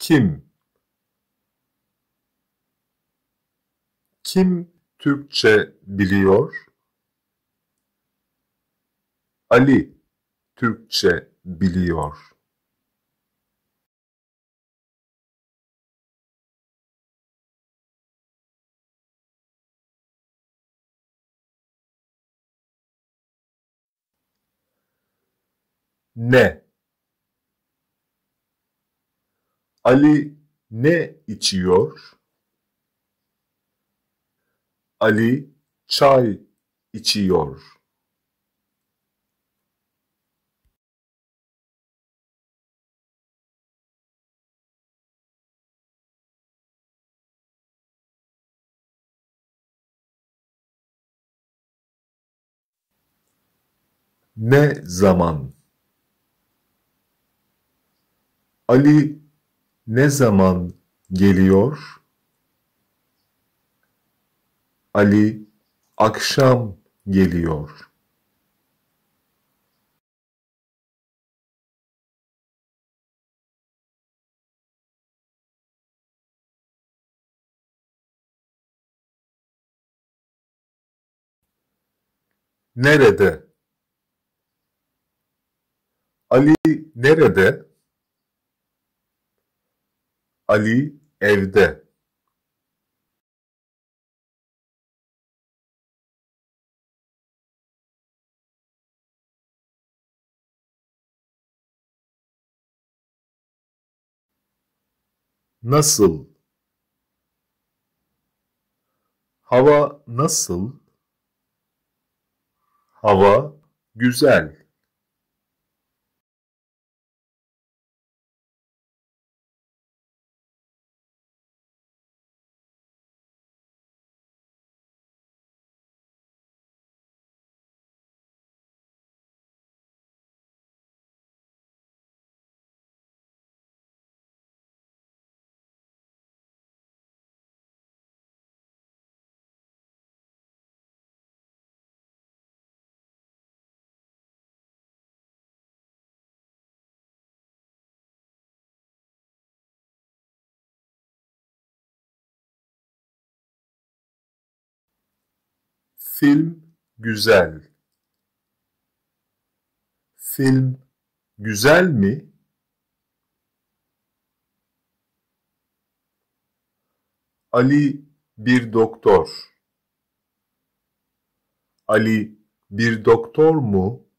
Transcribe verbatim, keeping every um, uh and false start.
Kim? Kim Türkçe biliyor? Ali Türkçe biliyor. Ne? Ali ne içiyor? Ali çay içiyor. Ne zaman? Ali ne zaman geliyor? Ali akşam geliyor. Nerede? Ali nerede? Ali evde. Nasıl? Hava nasıl? Hava güzel. Film güzel. Film güzel mi? Ali bir doktor. Ali bir doktor mu?